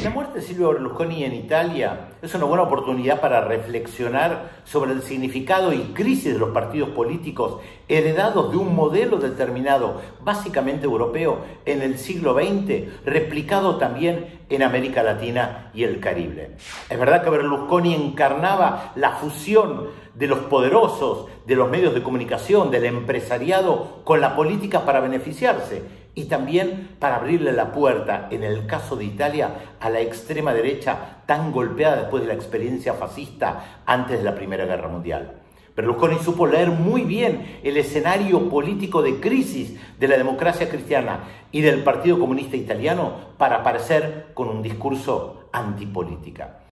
La muerte de Silvio Berlusconi en Italia es una buena oportunidad para reflexionar sobre el significado y crisis de los partidos políticos heredados de un modelo determinado, básicamente europeo, en el siglo XX, replicado también en América Latina y el Caribe. Es verdad que Berlusconi encarnaba la fusión de los poderosos, de los medios de comunicación, del empresariado con la política para beneficiarse y también para abrirle la puerta, en el caso de Italia, a la extrema derecha tan golpeada después de la experiencia fascista antes de la Primera Guerra Mundial. Berlusconi supo leer muy bien el escenario político de crisis de la democracia cristiana y del Partido Comunista Italiano para aparecer con un discurso antipolítica.